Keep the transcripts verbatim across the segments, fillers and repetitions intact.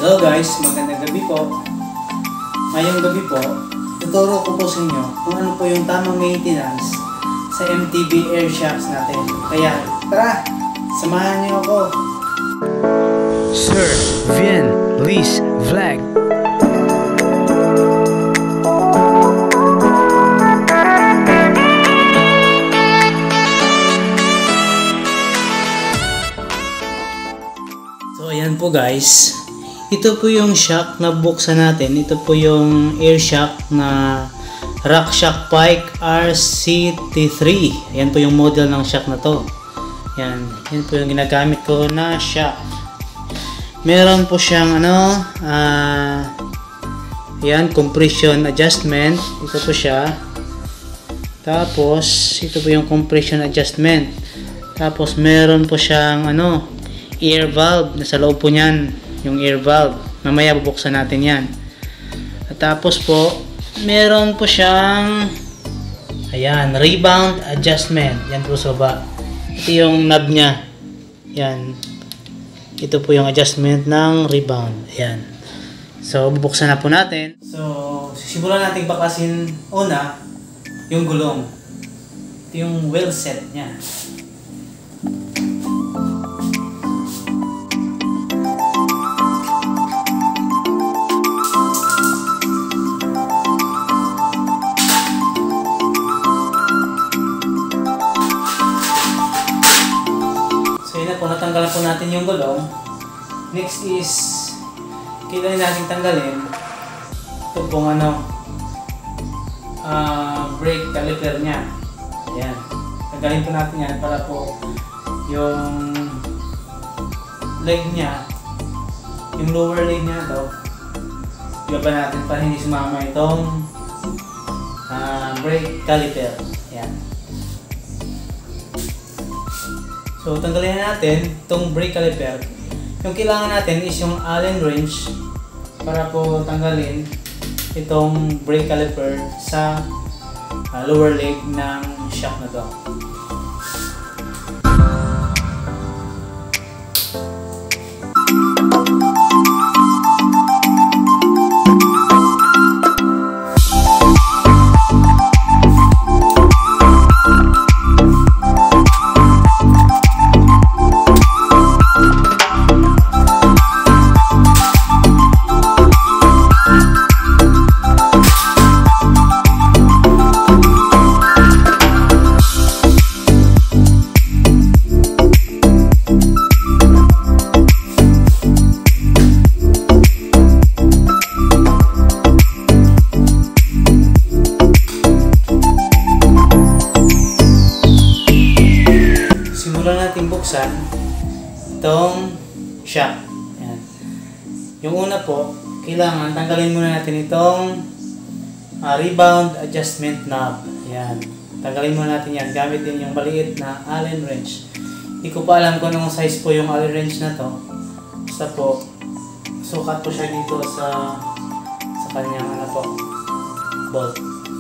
Hello guys, magandang gabi po. Ngayong gabi po, tuturo ko po sa inyo kung ano po yung tamang maintenance sa M T B air shocks natin. Kaya tara, samahan niyo ako. Sir Vin Lee's Vlog. So ayan po guys, ito po yung shock na buksan natin. Ito po yung air shock na RockShox Pike R C T three. Ayan po yung model ng shock na to. Yan, yan po yung ginagamit ko na shock. Meron po siyang ano, uh, yan, compression adjustment. Ito po siya. Tapos ito po yung compression adjustment. Tapos meron po siyang ano, air valve. Nasa loob po niyan yung air valve. Mamaya bubuksan natin yan. At tapos po meron po siyang ayan, rebound adjustment. Yan po sa baba. Ito yung knob nya. Yan. Ito po yung adjustment ng rebound. Ayan. So bubuksan na po natin. So sisimulan natin bakasin una yung gulong. Ito yung wheel set nya. Po, natanggalan po natin yung gulong. Next is kailangan natin tanggalin ito pong ano uh, brake caliper nya. Ayan, tanggalin po natin yan para po yung leg nya, yung lower leg nya daw, gaban natin para hindi sumama itong uh, brake caliper. Ayan. So, tanggalin na natin itong brake caliper. Yung kailangan natin is yung Allen wrench para po tanggalin itong brake caliper sa uh, lower leg ng shock na to. Buksan itong shock. Ayan. Yung una po, kailangan tanggalin muna natin itong uh, rebound adjustment knob. Ayan. Tanggalin muna natin yan gamit din yung maliit na Allen wrench. Hindi ko pa alam kung anong size po yung Allen wrench na to. Basta po, sukat po siya dito sa sa kanyang ano po, bolt.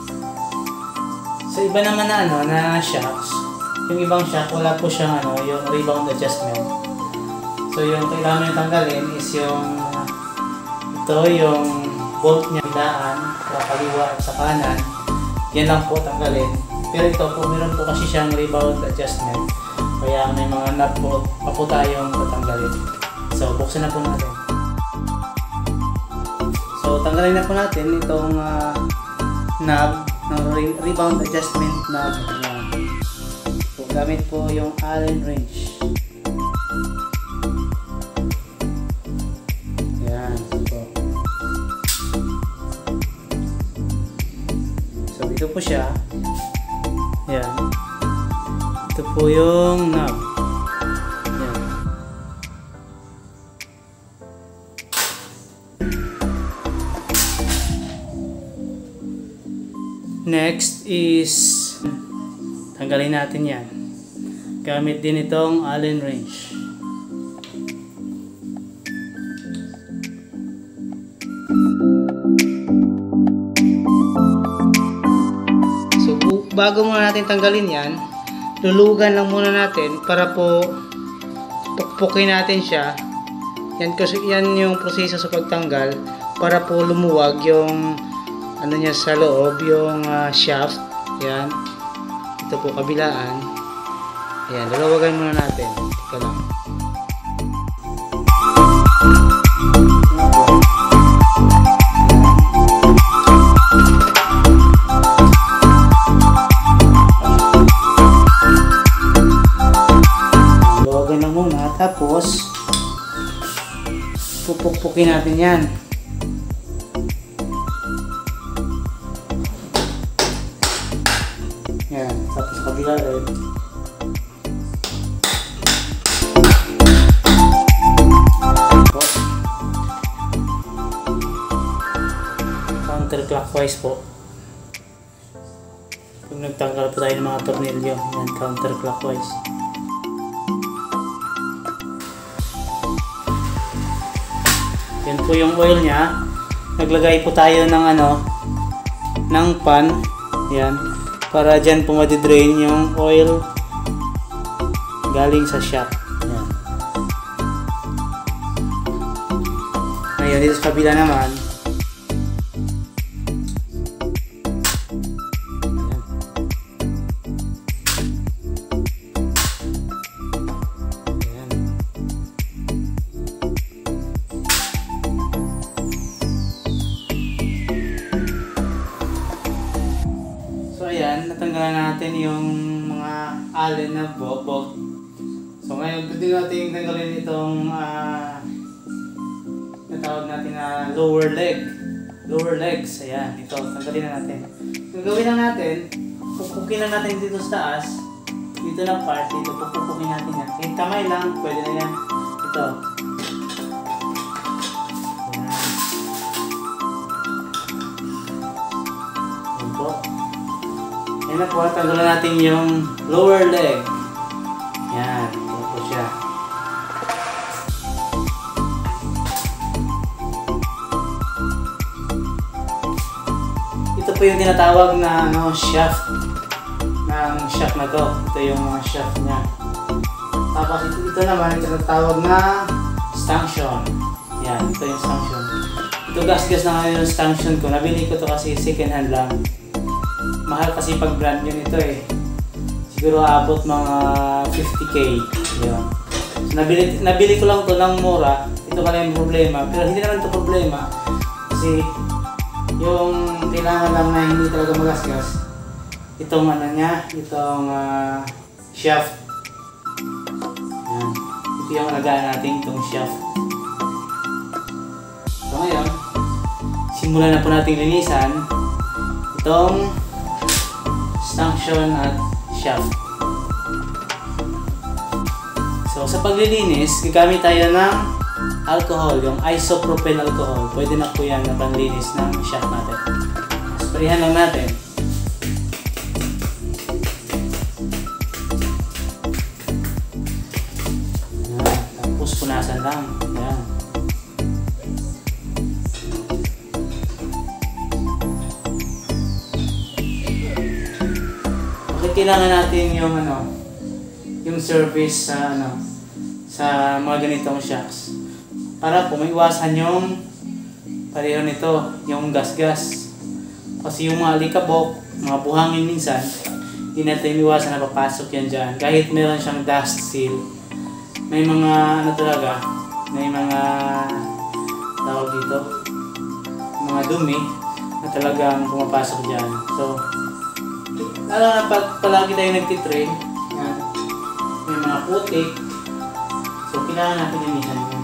Sa iba naman na ano, na shocks, yung ibang shock, wala po siyang ano, yung rebound adjustment. So yung kailangan nyo tanggalin is yung ito, yung bolt niya daan sa kaliwa at sa kanan. Yan lang po tanggalin. Pero ito po, meron po kasi siyang rebound adjustment. Kaya may mga knob po, pa po tayong tatanggalin. So buksan na po natin. So tanggalin na po natin itong uh, knob ng re rebound adjustment knob. Gamit po yung Allen wrench. Yan po. So ito po siya. Yan. Ito po yung knob. Yan. Next is tanggalin natin yan. Gamit din itong Allen wrench. So bago muna natin tanggalin yan, lulugan lang muna natin para po pukpukin natin siya Yan kasi yan yung proseso sa pagtanggal para po lumuwag yung ano niya sa loob, yung uh, shaft. Yan. Ito po kabilaan. Ayan, lalawagan muna natin. Tika lang. Lalawagan lang muna. Tapos, pupukpukin natin yan. Yan. Tapos kabila rin. Counterclockwise po. Kung nagtanggal po tayo ng mga tornilyo, yan, counterclockwise. Yan po yung oil niya. Naglagay po tayo ng ano, ng pan. Yan. Para dyan po madidrain yung oil galing sa shaft. Yan. Ngayon, dito sa kabila naman, natanggalan natin yung mga allen na bolt. So ngayon, pwede natin tanggalin itong uh, natawag natin na lower leg. Lower legs. Ayan, ito. Tanggalin na natin. Yung gawin lang natin, pupukin lang natin dito sa taas. Dito lang part. Dito, pupukin natin yan. Yung kamay lang, pwede na yan. Ito. Ayan. Ayan po. Yan na po, tanggalan natin yung lower leg. Yan, ito po siya. Ito po yung tinatawag na ano, shaft ng shaft na to. Ito yung mga shaft niya. Tapos ito, ito naman yung tinatawag na stanchion. Yan, ito yung stanchion. Ito gas-gas na ngayon yung stanchion ko. Nabili ko to kasi second hand lang. Mahal kasi pag brand yun ito eh. Siguro abot mga fifty K. Yun. So, nabili, nabili ko lang to ng mura. Ito pala yung problema. Pero hindi naman ito problema. Kasi yung kailangan lang na hindi talaga magasgas. Itong ano niya. Itong uh, shaft. Yan. Ito yung alagaan natin. Itong shaft. So ngayon, simulan na po natin linisan itong stanchion at shaft. So sa paglilinis, gagamit tayo ng alcohol, yung isopropyl alcohol. Pwede na po yan na panlinis ng shaft natin. Sprayan lang natin. Yan. Tapos punasan lang. Yan. Kailangan natin yung ano, yung service sa ano, sa mga ganitong shocks para po maiwasan yung pareho nito, yung gas-gas. Kasi yung mga alikabok, mga buhangin minsan, hindi natin iwasan na papasok yan dyan. Kahit meron siyang dust seal, may mga ano talaga, may mga tawag dito, mga dumi na talagang pumapasok dyan. So, lalo na pag palagi tayo nagtitrain, yan, may mga putik, so kailangan natin linisan yun.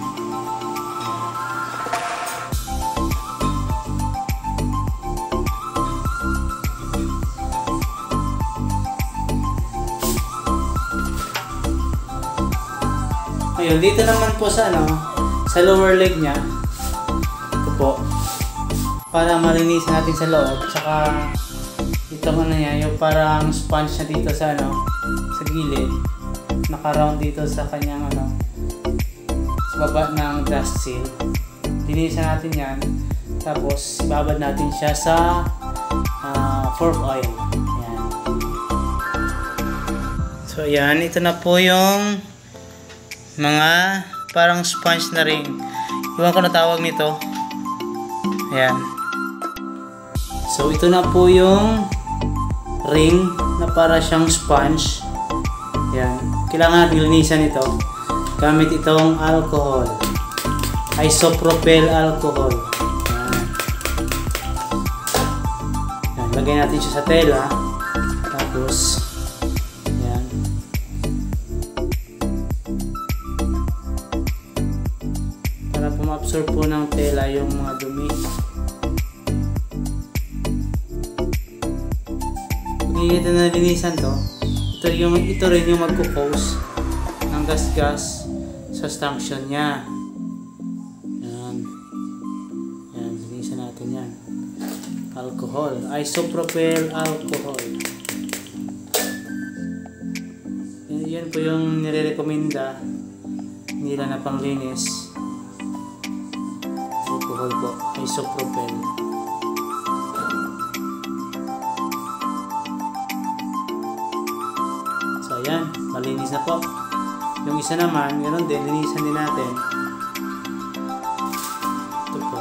Ayun, dito naman po sa ano, sa lower leg niya, ito po, para malinisan natin sa loob, tsaka itong ano niya, yung parang sponge na dito sa ano, sa gilid, naka-round dito sa kanyang ano, sa baba ng dust seal. Linisan natin yan, tapos babad natin siya sa uh, fork oil. Yan. So yan, ito na po yung mga parang sponge na ring. Iwan ko na tawag nito. Ayan. So ito na po yung ring na para siyang sponge. Ayan. Kailangan natin linisan ito gamit itong alcohol. Isopropyl alcohol. Ayan. Ayan. Lagay natin siya sa tela. Tapos ayan. Para pumabsorb po ng tela yung mga dumi. Ito na linisan to. Ito yung ito rin yung magko-cause ng gas-gas sa stanchion niya. Yan. Yan, linisan natin yan. Alcohol, isopropyl alcohol. Yan, yan po yung nire-recommenda nila na panglinis. Alcohol po, isopropyl. Ayan, malinis na po. Yung isa naman, ganoon din, linisan din natin. Ito po.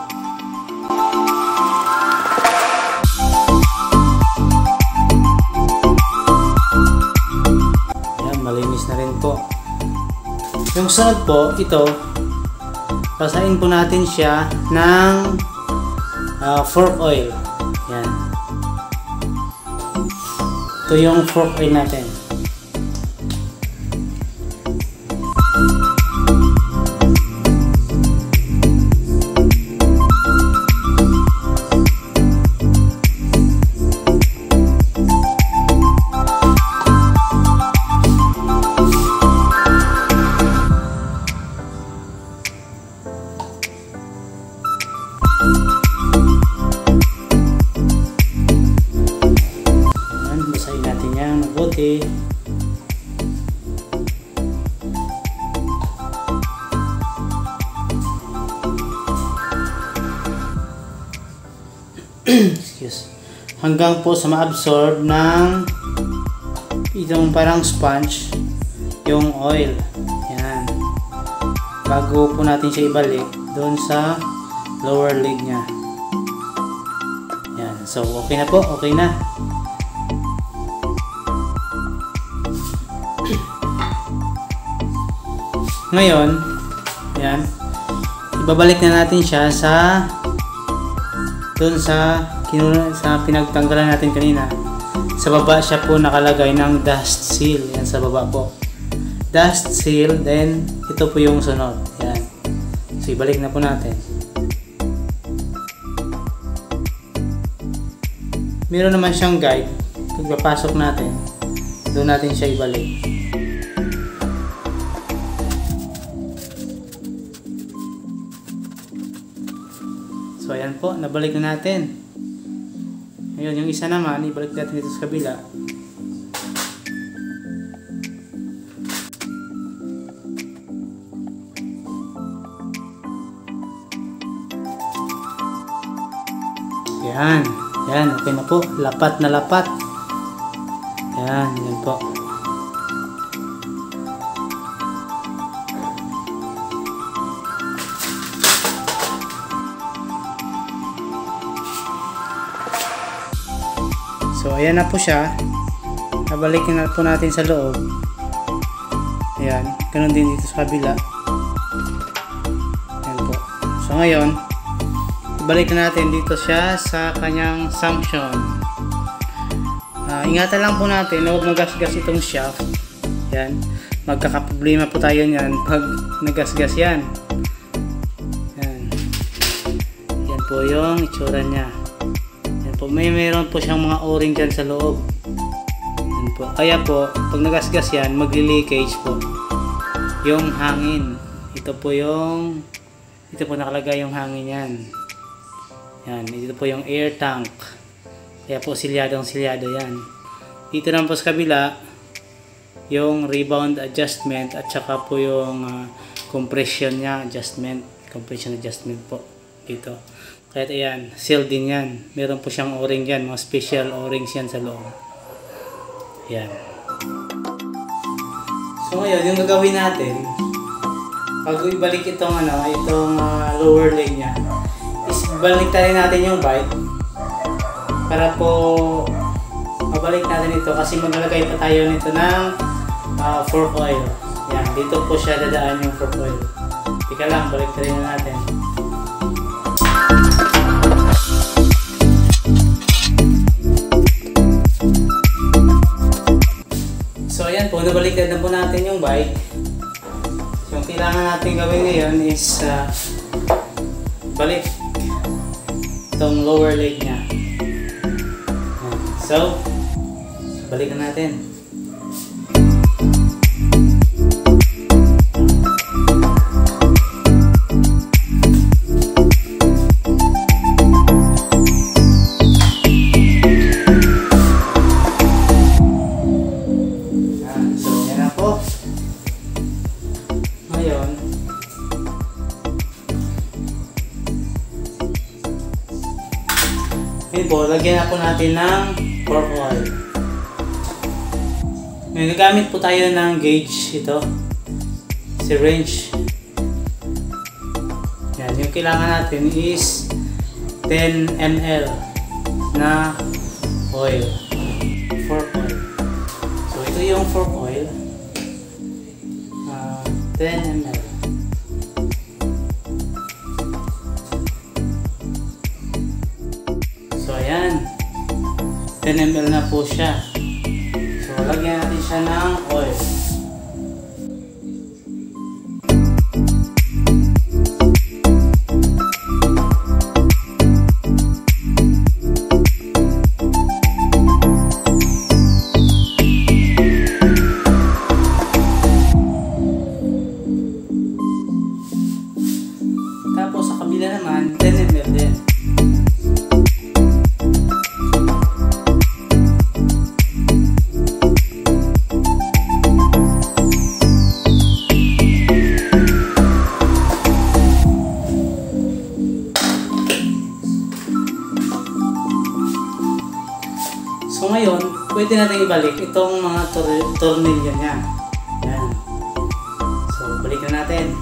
Ayan, malinis na rin po. Yung sunod po, ito, pasain po natin siya ng uh, fork oil. Ayan. Ito yung fork oil natin. Basahin natin yan mabuti. Excuse. Hanggang po sa ma-absorb ng itong parang sponge yung oil. Yan. Bago po natin siya ibalik doon sa lower leg niya. Yan. So okay na po, okay na. Ngayon, yan, ibabalik na natin siya sa doon sa kinuna, sa pinagtanggalan natin kanina. Sa baba siya po nakalagay ng dust seal. Yan sa baba po. Dust seal, then ito po yung sunod. Yan. So ibalik na po natin. Meron naman siyang guide. Pagpapasok natin, doon natin siya ibalik. So ayan po, nabalik na natin. Ngayon, yung isa naman, ibalik natin dito sa kabila. Yan, yan, okay na po. Lapat na lapat. Yan, yan po. So ayan na po siya. Nabalikin na po natin sa loob. Ayan, ganun din dito sa kabila. Ayan po. So ngayon, ibalik na natin dito siya sa kanyang suction. Uh, ingatan lang po natin na huwag magasgas itong shaft. Ayan, magkakaproblema po tayo niyan pag nagasgas yan. Ayan. Yan po yung itsura niya. May meron po siyang mga o-ring dyan sa loob. Yan po. Kaya po, pag nagasgas yan, magli-leakage po yung hangin. Ito po yung ito po nakalagay yung hangin yan. Yan. Ito po yung air tank. Kaya po silyadong silyado yan. Dito naman po sa kabila, yung rebound adjustment at saka po yung uh, compression niya adjustment. Compression adjustment po dito. Kaya ayan, sealed din yan. Meron po siyang o-ring yan, mga special o-rings yan sa loob. Ayan. So ngayon, yung gagawin natin, bago ibalik itong ano, itong uh, lower leg niya, is baliktarin natin yung bike para po mabalik natin ito kasi maglalagay pa tayo nito ng uh, fork oil. Yan, dito po siya dadaan yung fork oil. Tika lang, baliktarin na natin. So ayan po, nabaliktad na po natin yung bike. Yung kailangan natin gawin ngayon is uh, balik itong lower leg niya. So, balikan natin. So, yan na po. Ngayon, ngayon po, lagyan na po natin ng fork oil. Ngayon, gagamit po tayo ng gauge ito, syringe. Yan, yung kailangan natin is ten milliliters na oil, fork oil. So, ito yung fork oil, uh, ten milliliters. So, ayan. ten milliliters na po siya. So, lagyan natin siya ng oil. Tapos, sa kabila naman, ten milliliters din. So ngayon, pwede natin ibalik itong mga tor tornilyo niya. Yan. So, balik na natin.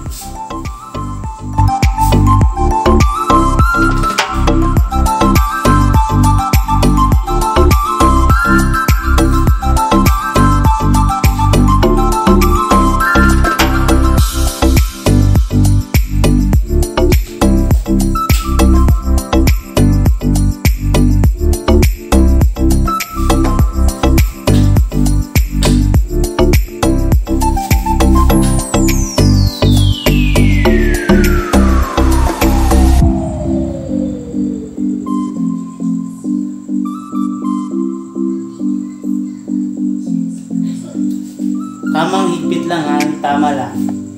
Tamang higpit lang ha, tama lang.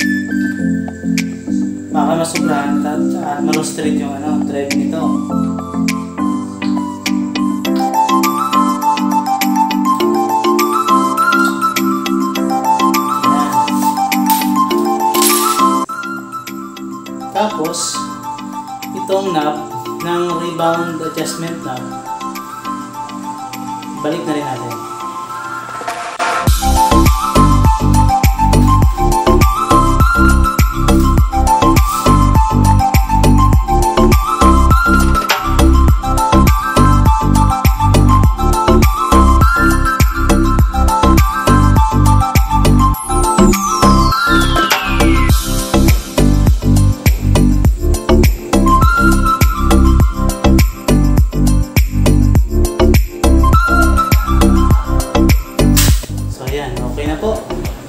Baka masubrahan at, at malustrid yung ano, drive nito. Ayan. Tapos, itong knob ng rebound adjustment knob, balik na rin natin. Okay na po.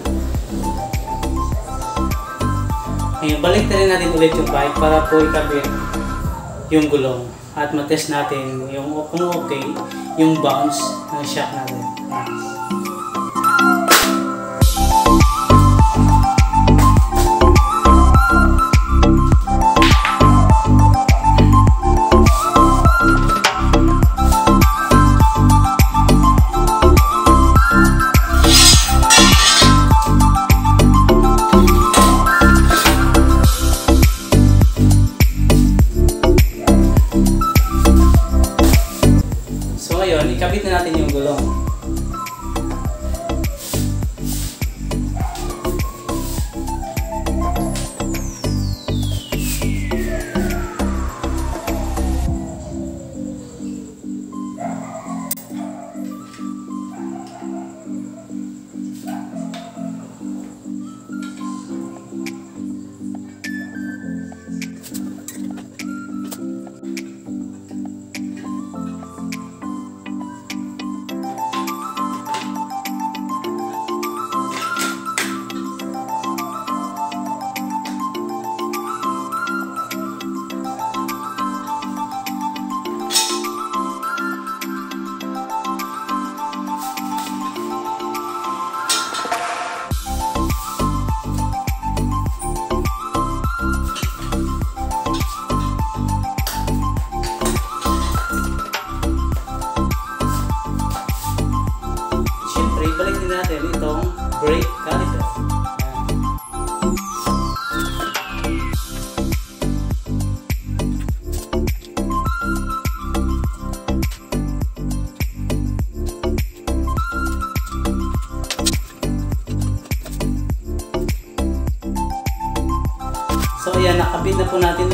Ngayon, balik na rin natin ulit yung bike para po ikabit yung gulong at matest natin yung kung okay yung bounce ng shock natin. Ikabit na natin yung gulong.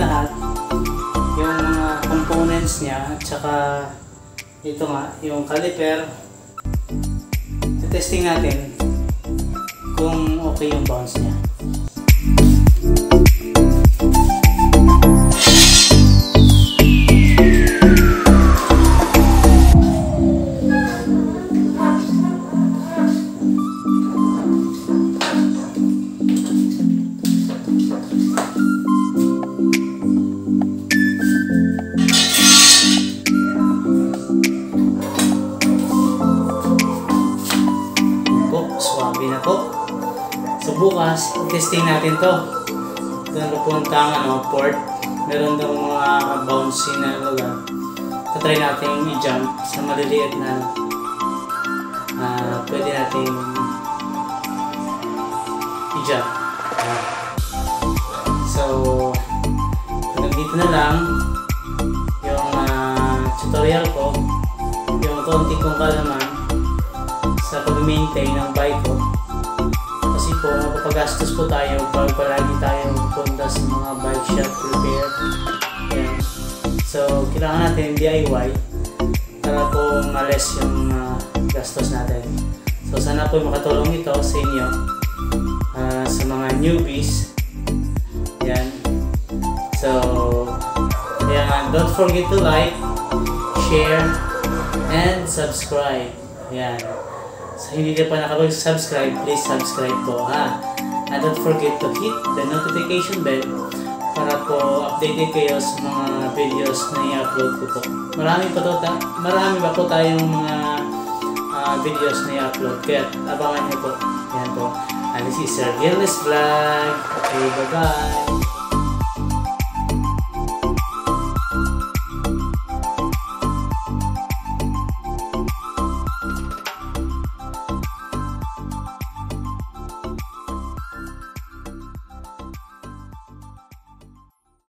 lahat, yung mga components niya at saka ito nga, yung caliper, testing natin kung okay yung bounce niya. So bukas, testing natin to. Doon pupunta ang ano, port. Meron daw mga bouncy na lugar. So try natin i-jump sa maliliit na uh, pwede natin i-jump. Uh, so hanggang dito na lang yung uh, tutorial ko. Yung konti kong kalaman sa pag-maintain ng bike ko. Kasi po, mapapagastos po tayo pag palagi tayo punta sa mga bike shop repair. Yan. So, kailangan natin D I Y para po ma-less yung uh, gastos natin. So, sana po makatulong ito sa inyo uh, sa mga newbies. Yan. So, yan. Don't forget to like, share, and subscribe. Yan. So, hindi ka pa nakapag-subscribe, please subscribe po, ha. And don't forget to hit the notification bell para po updated kayo sa mga videos na i-upload ko po. Marami pa, to, marami pa po tayong mga uh, videos na i-upload, kaya abangan nyo po. Yan po. And this is Sir Fearless Vlog. Okay, bye-bye.